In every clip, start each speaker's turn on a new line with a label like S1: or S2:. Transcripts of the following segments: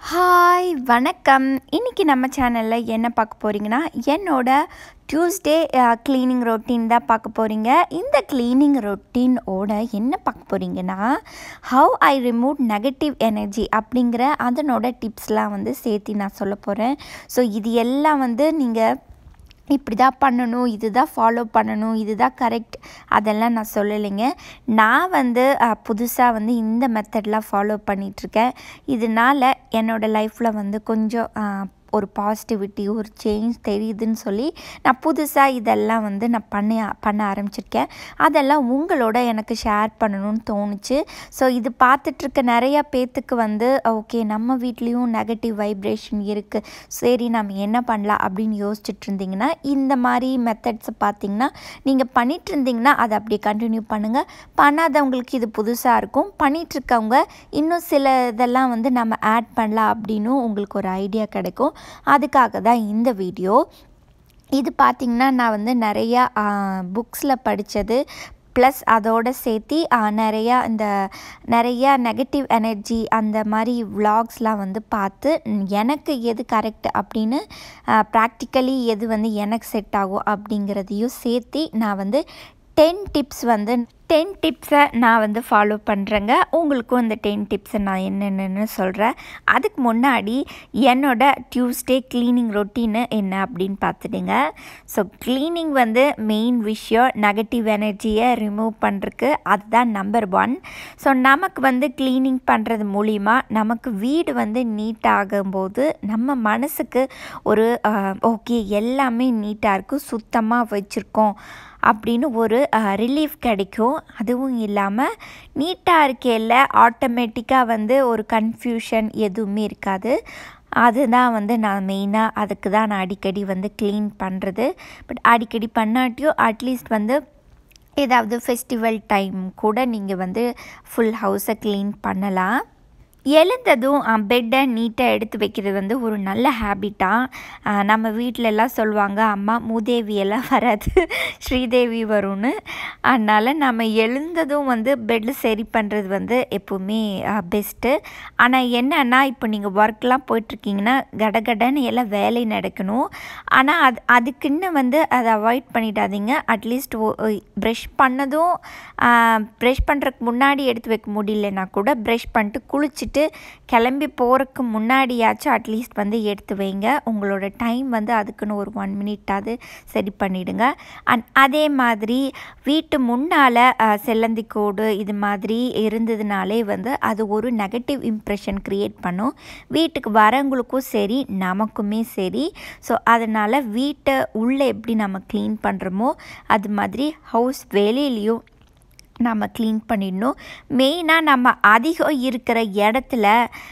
S1: Hi வணக்கம். இன்றைக்கி நம்ம சேனலில் என்ன பார்க்க போகிறீங்கன்னா, என்னோட டியூஸ்டே க்ளீனிங் ரொட்டீன் தான் பார்க்க போகிறீங்க. இந்த க்ளீனிங் ரொட்டீனோட என்ன பார்க்க போகிறீங்கன்னா, how I remove negative energy அப்படிங்கிற அதனோட டிப்ஸ்லாம் வந்து சேர்த்து நான் சொல்ல போகிறேன். ஸோ இது எல்லாம் வந்து நீங்கள் இப்படி தான் பண்ணணும், இது தான் ஃபாலோ பண்ணணும், இது தான் கரெக்ட், அதெல்லாம் நான் சொல்லலைங்க. நான் வந்து புதுசாக வந்து இந்த மெத்தட்லாம் ஃபாலோ பண்ணிகிட்ருக்கேன். இதனால் என்னோடய லைஃப்பில் வந்து கொஞ்சம் ஒரு பாசிட்டிவிட்டி, ஒரு சேஞ்ச் தெரியுதுன்னு சொல்லி நான் புதுசாக இதெல்லாம் வந்து நான் பண்ண ஆரம்பிச்சிருக்கேன். அதெல்லாம் உங்களோட எனக்கு ஷேர் பண்ணணும்னு தோணுச்சு. ஸோ இது பார்த்துட்ருக்க நிறையா பேர்த்துக்கு வந்து ஓகே, நம்ம வீட்லேயும் நெகட்டிவ் வைப்ரேஷன் இருக்குது, சரி நம்ம என்ன பண்ணலாம் அப்படின்னு யோசிச்சுட்டு இருந்தீங்கன்னா, இந்த மாதிரி மெத்தட்ஸை பார்த்திங்கன்னா நீங்கள் பண்ணிகிட்ருந்தீங்கன்னா அதை அப்படியே கண்டினியூ பண்ணுங்கள். பண்ணாதவங்களுக்கு இது புதுசாக இருக்கும். பண்ணிகிட்ருக்கவங்க இன்னும் சில இதெல்லாம் வந்து நம்ம ஆட் பண்ணலாம் அப்படின்னு உங்களுக்கு ஒரு ஐடியா கிடைக்கும். அதுக்காக தான் இந்த வீடியோ. இது பார்த்திங்கன்னா நான் வந்து நிறையா புக்ஸில் படித்தது ப்ளஸ் அதோடு சேர்த்து நிறையா நெகட்டிவ் எனர்ஜி அந்த மாதிரி விலாக்ஸ்லாம் வந்து பார்த்து எனக்கு எது கரெக்ட் அப்படின்னு ப்ராக்டிக்கலி எது வந்து எனக்கு செட் ஆகும் அப்படிங்கிறதையும் சேர்த்து நான் வந்து 10 டிப்ஸை நான் வந்து ஃபாலோ பண்ணுறேங்க. உங்களுக்கும் இந்த 10 டிப்ஸை நான் என்னென்னு சொல்கிறேன். அதுக்கு முன்னாடி என்னோடய டியூஸ்டே க்ளீனிங் ரொட்டீனு என்ன அப்படின்னு பார்த்துடுங்க. ஸோ க்ளீனிங் வந்து மெயின் விஷயம், நெகட்டிவ் எனர்ஜியை ரிமூவ் பண்ணுறதுக்கு அதுதான் நம்பர் 1. ஸோ நமக்கு வந்து க்ளீனிங் பண்ணுறது மூலிமா நமக்கு வீடு வந்து நீட்டாகும்போது நம்ம மனசுக்கு ஒரு ஓகே, எல்லாமே நீட்டாக இருக்குது, சுத்தமாக வச்சுருக்கோம் அப்படின்னு ஒரு ரிலீஃப் கிடைக்கும். அதுவும் இல்லாமல் நீட்டாக இருக்கையில் ஆட்டோமேட்டிக்காக வந்து ஒரு கன்ஃபியூஷன் எதுவுமே இருக்காது. அதுதான் வந்து நான் மெயினாக அதுக்கு தான் நான் அடிக்கடி வந்து க்ளீன் பண்ணுறது. பட் அடிக்கடி பண்ணாட்டியும் அட்லீஸ்ட் வந்து ஏதாவது ஃபெஸ்டிவல் டைம் கூட நீங்கள் வந்து ஃபுல் ஹவுஸை க்ளீன் பண்ணலாம். எழுந்ததும் பெட்டை நீட்டாக எடுத்து வைக்கிறது வந்து ஒரு நல்ல ஹேபிட்டாக. நம்ம வீட்டிலலாம் சொல்லுவாங்க, அம்மா மூதேவியெல்லாம் வராது, ஸ்ரீதேவி வரும்னு. அதனால் நம்ம எழுந்ததும் வந்து பெட்டு சரி பண்ணுறது வந்து எப்போவுமே பெஸ்ட்டு. ஆனால் என்னன்னா, இப்போ நீங்கள் ஒர்க்லாம் போயிட்டுருக்கீங்கன்னா கடகடன்னு எல்லாம் வேலை நடக்கணும். ஆனால் அதுக்குன்னு வந்து அதை அவாய்ட் பண்ணிடாதீங்க. அட்லீஸ்ட் ப்ரெஷ் பண்ணதும் ப்ரெஷ் பண்ணுறதுக்கு முன்னாடி எடுத்து வைக்க முடியலன்னா கூட ப்ரெஷ் பண்ணிட்டு குளிச்சுட்டு கிளம்பி போகிறதுக்கு முன்னாடியாச்சும் அட்லீஸ்ட் வந்து எடுத்து வைங்க. உங்களோட டைம் வந்து அதுக்குன்னு ஒரு 1 மினிட்டாவது சரி பண்ணிவிடுங்க. அதே மாதிரி வீட்டு முன்னால் செல்லந்திக்கோடு இது மாதிரி இருந்ததுனாலே வந்து அது ஒரு நெகட்டிவ் இம்ப்ரெஷன் க்ரியேட் பண்ணும், வீட்டுக்கு வரவங்களுக்கும் சரி நமக்குமே சரி. ஸோ அதனால் வீட்டை உள்ளே எப்படி நம்ம க்ளீன் பண்ணுறோமோ அது மாதிரி ஹவுஸ் வெளியிலையும் நம்ம க்ளீன் பண்ணிடணும். மெயினாக நம்ம அதிகம் இருக்கிற இடத்துல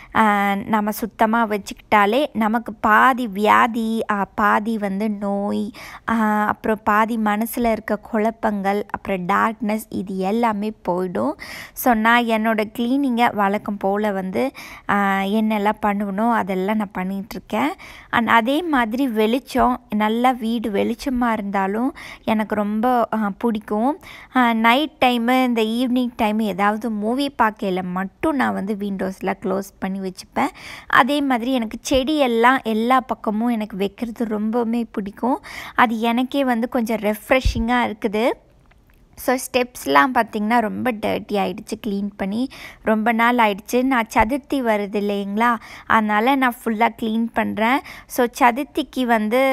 S1: நம்ம சுத்தமாக வச்சுக்கிட்டாலே நமக்கு பாதி வியாதி, பாதி வந்து நோய், அப்புறம் பாதி மனசில் இருக்க குழப்பங்கள், அப்புறம் டார்க்னஸ், இது எல்லாமே போயிடும். ஸோ நான் என்னோடய க்ளீனிங்கை வழக்கம் போல் வந்து என்னெல்லாம் பண்ணுவனோ அதெல்லாம் நான் பண்ணிகிட்ருக்கேன். அதே மாதிரி வெளிச்சம், நல்லா வீடு வெளிச்சமாக இருந்தாலும் எனக்கு ரொம்ப பிடிக்கும். நைட் டைமு, இந்த ஈவினிங் டைம் ஏதாவது மூவி பார்க்கையில் மட்டும் நான் வந்து விண்டோஸில் க்ளோஸ் பண்ணி வச்சுப்பேன். அதே மாதிரி எனக்கு செடியெல்லாம் எல்லா பக்கமும் எனக்கு வைக்கிறது ரொம்பவுமே பிடிக்கும். அது எனக்கே வந்து கொஞ்சம் ரெஃப்ரெஷிங்காக இருக்குது. ஸோ ஸ்டெப்ஸ்லாம் பார்த்திங்கன்னா ரொம்ப டர்ட்டி ஆகிடுச்சு, க்ளீன் பண்ணி ரொம்ப நாள் ஆகிடுச்சு. நான் சதுர்த்தி வருது இல்லைங்களா, அதனால் நான் ஃபுல்லாக க்ளீன் பண்ணுறேன். ஸோ சதுர்த்திக்கு வந்து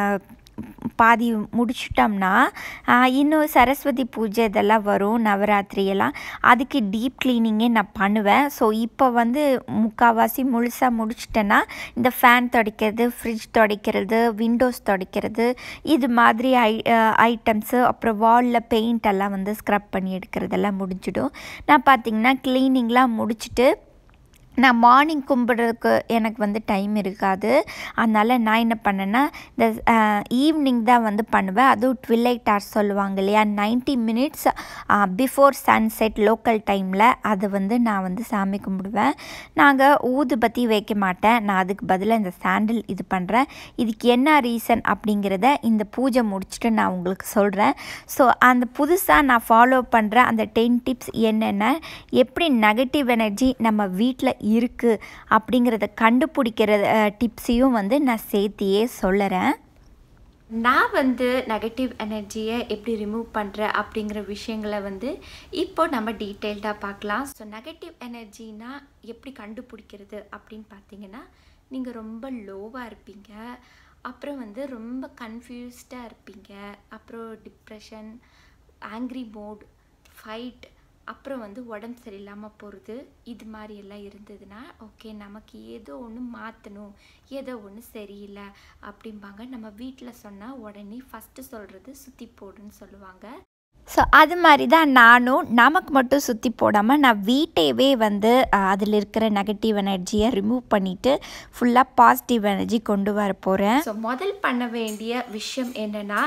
S1: பாதி முடிச்சிட்டோம்னா இன்னும் சரஸ்வதி பூஜை இதெல்லாம் வரும், நவராத்திரியெல்லாம், அதுக்கு டீப் க்ளீனிங்கே நான் பண்ணுவேன். ஸோ இப்போ வந்து முக்கால்வாசி முழுசாக முடிச்சிட்டேன்னா இந்த ஃபேன் துடைக்கிறது, ஃப்ரிட்ஜ் துடைக்கிறது, விண்டோஸ் துடைக்கிறது, இது மாதிரி ஐட்டம்ஸு, அப்புறம் வாலில் பெயிண்ட் எல்லாம் வந்து ஸ்க்ரப் பண்ணி எடுக்கிறதெல்லாம் முடிஞ்சிடும். நான் பார்த்திங்கன்னா க்ளீனிங்லாம் முடிச்சுட்டு நான் மார்னிங் கும்பிட்றதுக்கு எனக்கு வந்து டைம் இருக்காது. அதனால் நான் என்ன பண்ணேன்னா, இந்த ஈவினிங் தான் வந்து பண்ணுவேன். அதுவும் ட்விலைட் ஹார்ஸ் சொல்லுவாங்க இல்லையா, 90 மினிட்ஸ் பிஃபோர் சன்செட் லோக்கல் டைமில் அது வந்து நான் வந்து சாமி கும்பிடுவேன். நாங்கள் ஊதுபத்தி வைக்க மாட்டேன், நான் அதுக்கு பதிலாக இந்த சாண்டில் இது பண்ணுறேன். இதுக்கு என்ன ரீசன் அப்படிங்கிறத இந்த பூஜை முடிச்சுட்டு நான் உங்களுக்கு சொல்கிறேன். ஸோ அந்த புதுசாக நான் ஃபாலோ பண்ணுற அந்த 10 டிப்ஸ் என்னென்ன, எப்படி நெகட்டிவ் எனர்ஜி நம்ம வீட்டில் இருக்குது அப்படிங்கிறத கண்டுபிடிக்கிற டிப்ஸையும் வந்து நான் சேர்த்தியே சொல்லுறேன். நான் வந்து நெகட்டிவ் எனர்ஜியை எப்படி ரிமூவ் பண்ணுறேன் அப்படிங்கிற விஷயங்களை வந்து இப்போ நம்ம டீட்டெயில்டாக பார்க்கலாம். ஸோ நெகட்டிவ் எனர்ஜினா எப்படி கண்டுபிடிக்கிறது அப்படின்னு பார்த்தீங்கன்னா, நீங்கள் ரொம்ப லோவாக இருப்பீங்க, அப்புறம் வந்து ரொம்ப கன்ஃபியூஸ்டாக இருப்பீங்க, அப்புறம் டிப்ரெஷன், ஆங்க்ரி மோட், ஃபைட், அப்புறம் வந்து உடம்பு சரியில்லாமல் போகிறது, இது மாதிரி எல்லாம் இருந்ததுன்னா ஓகே நமக்கு ஏதோ ஒன்று மாற்றணும், ஏதோ ஒன்று சரியில்லை அப்படிம்பாங்க. நம்ம வீட்டில் சொன்னால் உடனே ஃபஸ்ட்டு சொல்கிறது சுற்றி போடுன்னு சொல்லுவாங்க. ஸோ அது மாதிரி தான் நானும் நமக்கு மட்டும் சுற்றி போடாமல் நான் வீட்டையவே வந்து அதில் இருக்கிற நெகட்டிவ் எனர்ஜியை ரிமூவ் பண்ணிவிட்டு ஃபுல்லாக பாசிட்டிவ் எனர்ஜி கொண்டு வர போகிறேன். ஸோ முதல் பண்ண வேண்டிய விஷயம் என்னென்னா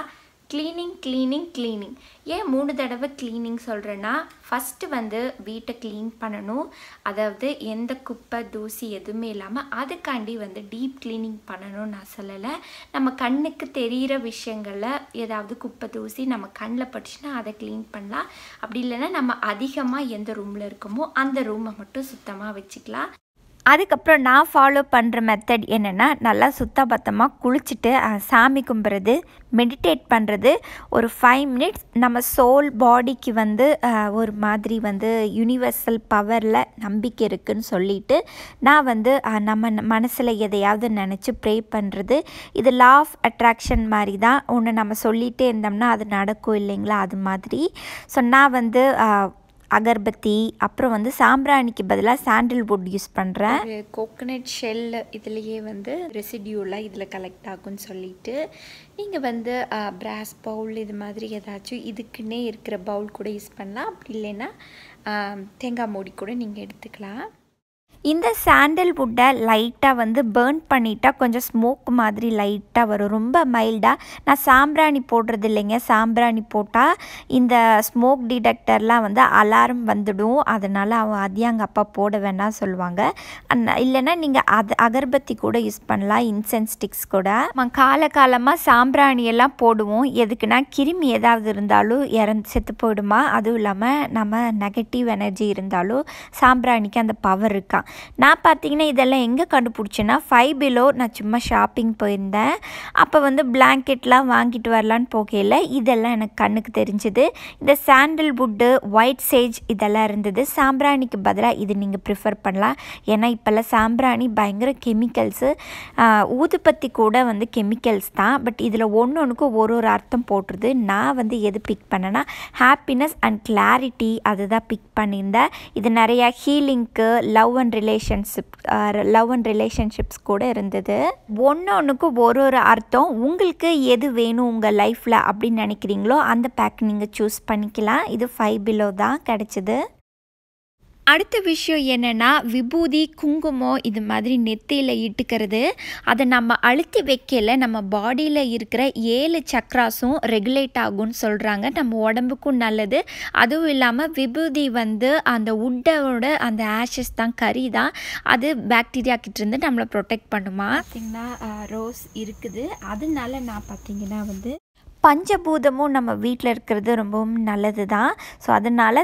S1: க்ளீனிங். ஏன் 3 தடவை க்ளீனிங் சொல்கிறேன்னா, ஃபஸ்ட்டு வந்து வீட்டை க்ளீன் பண்ணணும். அதாவது எந்த குப்பை தூசி எதுவுமே இல்லாமல் அதுக்காண்டி வந்து டீப் க்ளீனிங் பண்ணணும்னு நான் சொல்லலை. நம்ம கண்ணுக்கு தெரிகிற விஷயங்களில் ஏதாவது குப்பை தூசி நம்ம கண்ணில் பட்டுச்சுன்னா அதை க்ளீன் பண்ணலாம். அப்படி இல்லைன்னா நம்ம அதிகமாக எந்த ரூமில் இருக்கோமோ அந்த ரூமை மட்டும் சுத்தமாக வச்சுக்கலாம். அதுக்கப்புறம் நான் ஃபாலோ பண்ணுற மெத்தட் என்னென்னா, நல்லா சுத்தபத்தமாக குளிச்சுட்டு சாமி கும்பிட்றது, மெடிடேட் பண்ணுறது, ஒரு 5 மினிட்ஸ் நம்ம சோல் பாடிக்கு வந்து ஒரு மாதிரி வந்து யூனிவர்சல் பவரில் நம்பிக்கை இருக்குதுன்னு சொல்லிவிட்டு நான் வந்து நம்ம மனசில் எதையாவது நினச்சி ப்ரே பண்ணுறது. இது லா ஆஃப் அட்ராக்ஷன் மாதிரி தான். ஒன்று நம்ம சொல்லிகிட்டே இருந்தோம்னா அது நடக்கும் இல்லைங்களா, அது மாதிரி. ஸோ நான் வந்து அகர்பத்தி, அப்புறம் வந்து சாம்பிராணிக்கு பதிலாக சாண்டில்வுட் யூஸ் பண்ணுறேன். கோகனட் ஷெல் இதுலேயே வந்து ரெசிடியூலாம் இதில் கலெக்ட் ஆகும்னு சொல்லிட்டு நீங்கள் வந்து பிராஸ் பவுல் இது மாதிரி ஏதாச்சும் இதுக்குன்னே இருக்கிற பவுல் கூட யூஸ் பண்ணலாம். அப்படி இல்லைன்னா தேங்காய் மூடி கூட நீங்கள் எடுத்துக்கலாம். இந்த சாண்டல்வுட்டை லைட்டாக வந்து பேர்ன் பண்ணிட்டா கொஞ்சம் ஸ்மோக் மாதிரி லைட்டாக வரும், ரொம்ப மைல்டாக. நான் சாம்பிராணி போடுறது இல்லைங்க. சாம்பிராணி போட்டால் இந்த ஸ்மோக் டிடெக்டர்லாம் வந்து அலாரம் வந்துடும், அதனால் அதையும் எங்கள் அப்பா போட வேணாம் சொல்லுவாங்க. இல்லைன்னா நீங்கள் அகர்பத்தி கூட யூஸ் பண்ணலாம், இன்சென்ஸ் ஸ்டிக்ஸ் கூட. காலகாலமாக சாம்பிராணியெல்லாம் போடுவோம். எதுக்குன்னா கிருமி ஏதாவது இருந்தாலும் செத்து போயிடுமா, அதுவும் இல்லாமல் நம்ம நெகட்டிவ் எனர்ஜி இருந்தாலும் சாம்பிராணிக்கு அந்த பவர் இருக்கா. நான் பார்த்தீங்கன்னா இதெல்லாம் எங்கே கண்டுபிடிச்சேன்னா, 5 பிலோ நான் சும்மா ஷாப்பிங் போயிருந்தேன். அப்போ வந்து பிளாங்கெட்லாம் வாங்கிட்டு வரலான்னு போகையில் இதெல்லாம் எனக்கு கண்ணுக்கு தெரிஞ்சுது. இந்த சாண்டல்வுட்டு, ஒயிட் சேஜ் இதெல்லாம் இருந்தது. சாம்பிராணிக்கு பதிலாக இது நீங்கள் ப்ரிஃபர் பண்ணலாம். ஏன்னா இப்போல்லாம் சாம்பிராணி பயங்கர கெமிக்கல்ஸு, ஊதுபத்தி கூட வந்து கெமிக்கல்ஸ் தான். பட் இதில் ஒன்றுக்கும் ஒரு அர்த்தம் போட்டுருது. நான் வந்து எது பிக் பண்ணேன்னா ஹாப்பினஸ் அண்ட் கிளாரிட்டி, அதுதான் பிக் பண்ணியிருந்தேன். இது நிறையா ஹீலிங்க்கு, லவ் அண்ட் ரிலேஷன்ஷிப்ஸ் கூட இருந்தது. ஒன்றுக்கு ஒரு அர்த்தம். உங்களுக்கு எது வேணும் உங்கள் லைஃப்பில் அப்படின்னு நினைக்கிறீங்களோ அந்த பேக் நீங்கள் சூஸ் பண்ணிக்கலாம். இது 5 பிலோ தான் கிடச்சிது. அடுத்த விஷயம் என்னென்னா, விபூதி, குங்குமம் இது மாதிரி நெத்தியில் இட்டுக்கிறது. அதை நம்ம அழுத்தி வைக்கல நம்ம பாடியில் இருக்கிற 7 சக்ராஸும் ரெகுலேட் ஆகும்னு சொல்கிறாங்க. நம்ம உடம்புக்கும் நல்லது. அதுவும் இல்லாமல் விபூதி வந்து அந்த உட்டோட அந்த ஆஷஸ் தான், கறி தான், அது பாக்டீரியா கிட்டேருந்து நம்மளை ப்ரொடெக்ட் பண்ணுமா. பார்த்திங்கன்னா ரோஸ் இருக்குது. அதனால நான் பார்த்திங்கன்னா வந்து பஞ்சபூதமும் நம்ம வீட்டில் இருக்கிறது ரொம்பவும் நல்லது தான். ஸோ அதனால்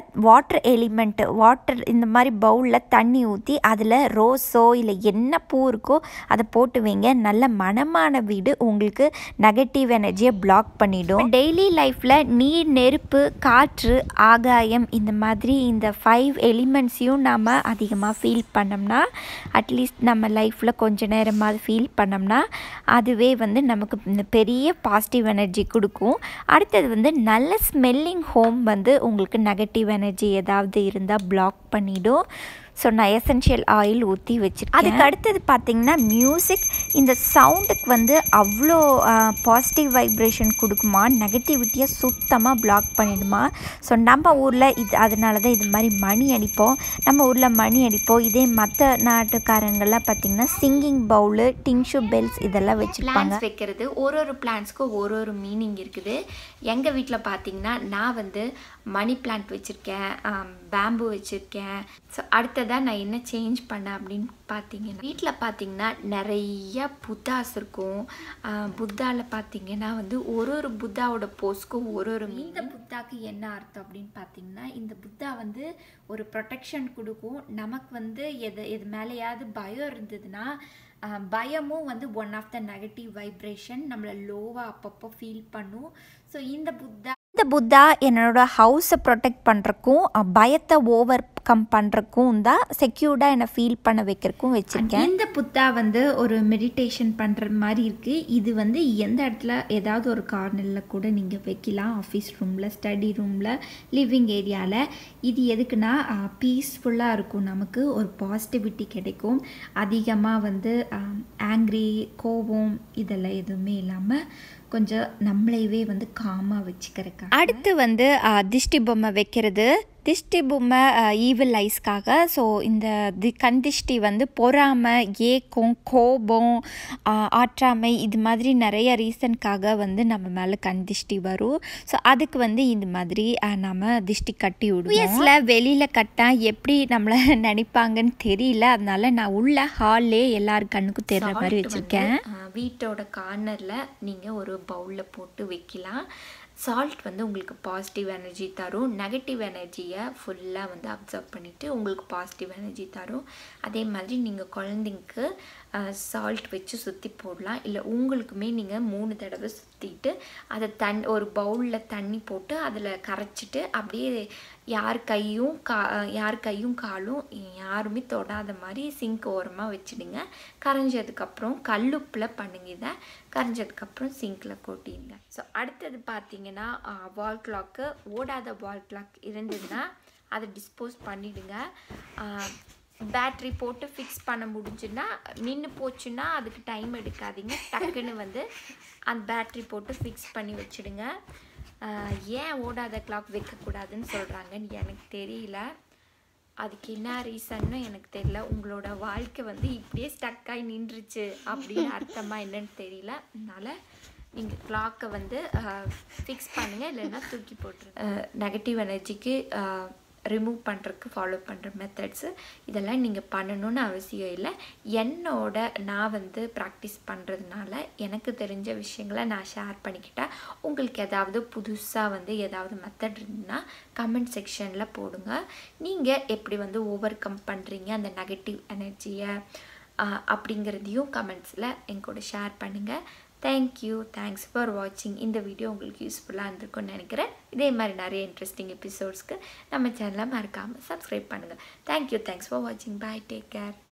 S1: வாட்டர் இந்த மாதிரி பவுலில் தண்ணி ஊற்றி அதில் ரோஸோ இல்லை என்ன பூ இருக்கோ அதை போட்டு வைங்க. நல்ல மனமான வீடு உங்களுக்கு நெகட்டிவ் எனர்ஜியை பிளாக் பண்ணிடும். டெய்லி லைஃப்பில் நீர், நெருப்பு, காற்று, ஆகாயம் இந்த மாதிரி இந்த 5 எலிமெண்ட்ஸையும் நாம் அதிகமாக ஃபீல் பண்ணோம்னா, அட்லீஸ்ட் நம்ம லைஃப்பில் கொஞ்சம் நேரமாவது ஃபீல் பண்ணோம்னா அதுவே வந்து நமக்கு பெரிய பாசிட்டிவ் எனர்ஜி கொடுக்கும். அடுத்தது வந்து நல்ல ஸ்மெல்லிங் ஹோம் வந்து உங்களுக்கு நெகட்டிவ் எனர்ஜி ஏதாவது இருந்தால் பிளாக் பண்ணிடும். ஸோ நான் எசென்ஷியல் ஆயில் ஊற்றி வச்சுருக்கேன். அதுக்கு அடுத்தது பார்த்திங்கன்னா மியூசிக். இந்த சவுண்டுக்கு வந்து அவ்வளோ பாசிட்டிவ் வைப்ரேஷன் கொடுக்குமா, நெகட்டிவிட்டியை சுத்தமாக பிளாக் பண்ணிடுமா. ஸோ நம்ம ஊரில் அதனால தான் இது மாதிரி மணி அடிப்போம். நம்ம ஊரில் மணி அடிப்போம். இதே மற்ற நாட்டுக்காரங்கள்லாம் பார்த்திங்கன்னா சிங்கிங் பவுலு, டின்ஷு பெல்ஸ் இதெல்லாம் வச்சுருப்பாங்க. வைக்கிறது ஒரு பிளான்ஸ்க்கும் ஒரு மீனிங் இருக்குது. எங்கள் வீட்டில் பார்த்திங்கன்னா நான் வந்து மணி பிளான்ட் வச்சுருக்கேன், பேம்பு வச்சுருக்கேன். ஸோ அடுத்தது அடுத்ததாக நான் என்ன சேஞ்ச் பண்ணேன் அப்படின்னு பார்த்தீங்கன்னா, வீட்டில் பார்த்தீங்கன்னா நிறைய புத்தாஸ் இருக்கும். புத்தாவில் பார்த்தீங்கன்னா வந்து ஒரு புத்தாவோட போஸ்க்கும் ஒரு இந்த புத்தாக்கு என்ன அர்த்தம் அப்படின்னு பார்த்தீங்கன்னா, இந்த புத்தா வந்து ஒரு ப்ரொடெக்ஷன் கொடுக்கும். நமக்கு வந்து எது மேலேயாவது பயம் இருந்ததுன்னா, பயமும் வந்து one of the negative vibration நம்மளை லோவாக அப்பப்போ ஃபீல் பண்ணும். ஸோ இந்த புத்தா என்னோட ஹவுஸை ப்ரொடெக்ட் பண்ணுறக்கும், பயத்தை ஓவர் கம் பண்ணுறக்கும் தான், செக்யூர்டாக என்னை ஃபீல் பண்ண வைக்கிறக்கும் வச்சுருக்கேன். இந்த புத்தா வந்து ஒரு மெடிடேஷன் பண்ணுற மாதிரி இருக்குது. இது வந்து எந்த இடத்துல ஏதாவது ஒரு கார்னரில் கூட நீங்கள் வைக்கலாம். ஆஃபீஸ் ரூமில், ஸ்டடி ரூமில், லிவிங் ஏரியாவில். இது எதுக்குன்னா பீஸ்ஃபுல்லாக இருக்கும். நமக்கு ஒரு பாசிட்டிவிட்டி கிடைக்கும். அதிகமாக வந்து ஆங்க்ரி, கோபம் இதெல்லாம் எதுவுமே இல்லாமல் கொஞ்சம் நம்மளையவே வந்து காமாக வச்சுக்கிறக்காக. அடுத்து வந்து திஷ்டி பொம்மை வைக்கிறது. திஷ்டி பொம்மை ஈவில் ஐஸ்க்காக. ஸோ இந்த கண் திஷ்டி வந்து பொறாமை, ஏக்கம், கோபம், ஆற்றாமை இது மாதிரி நிறைய ரீசனுக்காக வந்து நம்ம மேலே கண் திஷ்டி வரும். ஸோ அதுக்கு வந்து இந்த மாதிரி நம்ம திஷ்டி கட்டி விடுவோம். யூஎஸில் வெளியில் கட்டால் எப்படி நம்மளை நினைப்பாங்கன்னு தெரியல. அதனால நான் உள்ள ஹால்லே எல்லார் கண்ணுக்கும் தெரிகிற மாதிரி வச்சுருக்கேன். வீட்டோட கார்னரில் நீங்கள் ஒரு பவுலில் போட்டு வைக்கலாம். சால்ட் வந்து உங்களுக்கு பாசிட்டிவ் எனர்ஜி தரும். நெகட்டிவ் எனர்ஜியை ஃபுல்லாக வந்து அப்சர்வ் பண்ணிவிட்டு உங்களுக்கு பாசிட்டிவ் எனர்ஜி தரும். அதே மாதிரி நீங்கள் குழந்தைங்களுக்கு சால்ட் வச்சு சுற்றி போடலாம். இல்லை உங்களுக்குமே நீங்கள் 3 தடவை சுற்றிட்டு அதை ஒரு பவுலில் தண்ணி போட்டு அதில் கரைச்சிட்டு அப்படியே யார் கையும் காலும் யாருமே தொடாத மாதிரி சிங்க் ஓரமாக வச்சுடுங்க. கரைஞ்சதுக்கப்புறம் கல்லுப்பில் பண்ணுங்க. இதை கரைஞ்சதுக்கப்புறம் சிங்கில் கொட்டிடுங்க. ஸோ அடுத்தது பார்த்தீங்கன்னா, வால் கிளாக்கு, ஓடாத வால் கிளாக் இருந்ததுன்னா அதை டிஸ்போஸ் பண்ணிவிடுங்க. பேட்ரி போட்டு ஃபிக்ஸ் பண்ண முடிஞ்சுன்னா, நின்று போச்சுன்னா அதுக்கு டைம் எடுக்காதீங்க. டக்குன்னு வந்து அந்த பேட்ரி போட்டு ஃபிக்ஸ் பண்ணி வச்சுடுங்க. ஏன் ஓடாத கிளாக் வைக்கக்கூடாதுன்னு சொல்கிறாங்கன்னு எனக்கு தெரியல. அதுக்கு என்ன ரீசன்னு எனக்கு தெரியல. உங்களோட வாழ்க்கை வந்து இப்படியே ஸ்டக்காகி நின்றுச்சு அப்படின்னு அர்த்தமாக என்னன்னு தெரியல. அதனால் நீங்கள் கிளாக்கை வந்து ஃபிக்ஸ் பண்ணுங்கள், இல்லைன்னா தூக்கி போட்டுருங்க. நெகட்டிவ் எனர்ஜிக்கு ரிமூவ் பண்ணுறதுக்கு ஃபாலோ பண்ணுற மெத்தட்ஸு இதெல்லாம் நீங்கள் பண்ணணும்னு அவசியம் இல்லை. நான் வந்து ப்ராக்டிஸ் பண்ணுறதுனால எனக்கு தெரிஞ்ச விஷயங்களை நான் ஷேர் பண்ணிக்கிட்டேன். உங்களுக்கு ஏதாவது புதுசாக வந்து ஏதாவது மெத்தட் இருந்ததுன்னா கமெண்ட் செக்ஷனில் போடுங்க. நீங்கள் எப்படி வந்து ஓவர் கம் பண்ணுறீங்க அந்த நெகட்டிவ் எனர்ஜியை அப்படிங்கிறதையும் கமெண்ட்ஸில் எங்கூட ஷேர் பண்ணுங்கள். தேங்க்ஸ் ஃபார் வாட்சிங். இந்த வீடியோ உங்களுக்கு யூஸ்ஃபுல்லாக இருந்திருக்கும்னு நினைக்கிறேன். இதே மாதிரி நிறைய இன்ட்ரெஸ்டிங் எபிசோட்ஸ்க்கு நம்ம சேனலை மறக்காமல் சப்ஸ்கிரைப் பண்ணுங்கள். தேங்க்ஸ் ஃபார் வாட்சிங். Bye, take care.